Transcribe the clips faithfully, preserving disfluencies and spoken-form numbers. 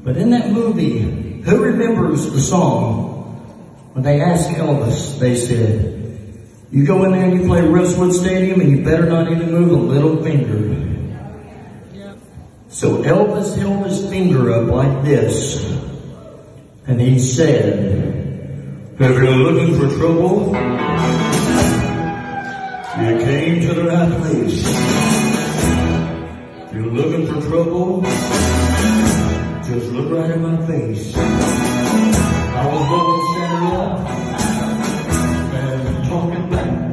But in that movie, who remembers the song? When they asked Elvis, they said, you go in there and you play Rosewood Stadium and you better not even move a little finger. Yep. So Elvis held his finger up like this, and he said, if you're looking for trouble, you came to the right place. If you're looking for trouble, just look right in my face. I was looking standing up and talking back.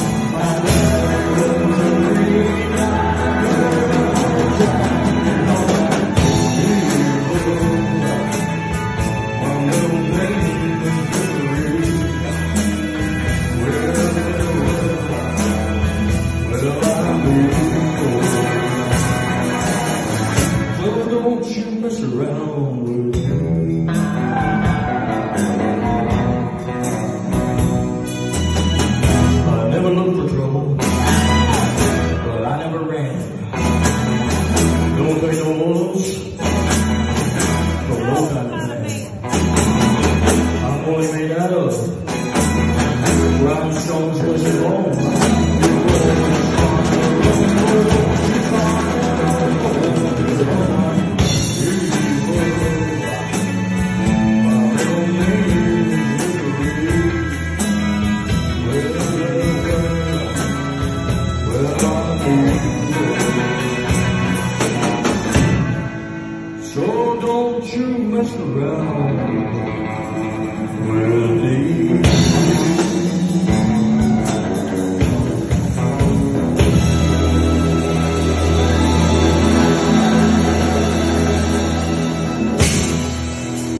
So don't you mess around with me. I never looked for trouble, but I never ran. Don't pay no morals for no kind of man. I'm only made out of rhinestones, flesh and bone. So don't you mess around with me.